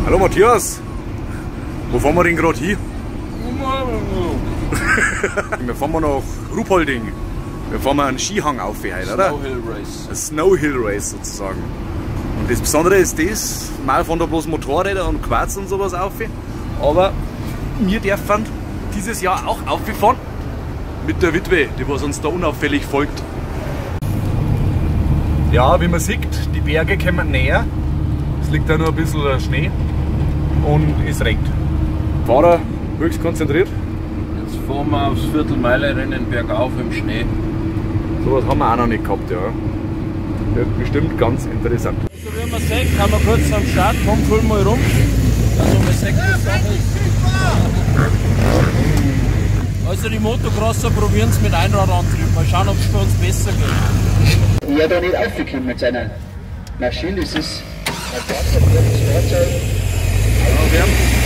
Hallo Matthias, wo fahren wir denn gerade hin? Wir fahren nach Ruhpolding. Wir fahren einen Skihang auf heute, oder? Snow Hill Race. Ein Snow Hill Race sozusagen. Und das Besondere ist das, mal fahren da bloß Motorräder und Quads und sowas auf. Aber wir dürfen dieses Jahr auch auffahren mit der Witwe, die was uns da unauffällig folgt. Ja, wie man sieht, die Berge kommen näher. Es liegt da nur ein bisschen Schnee und es regnet. Fahrer höchst konzentriert. Jetzt fahren wir aufs Viertelmeile-Rennen bergauf im Schnee. Sowas haben wir auch noch nicht gehabt, ja. Wird bestimmt ganz interessant. Also wie man sieht, kann man kurz am Start, komm, füll mal rum. Also man sieht die Sache. Also die Motocrosser probieren es mit Einradantrieb. Mal schauen, ob es für uns besser geht. Ja, da nicht aufgekommen mit seiner Maschine, das ist ein ganz Fahrzeug. Ja,